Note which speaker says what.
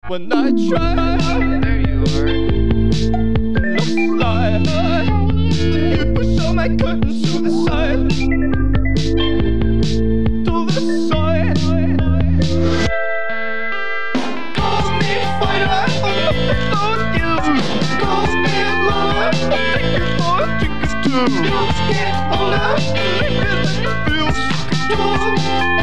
Speaker 1: when I try.
Speaker 2: There you are.
Speaker 1: Looks like you push all my curtains to the side. To the side. Call me Fayla, I'm on you. Call me lover, I'll take you for a drink or two. Get older, maybe that feels so good.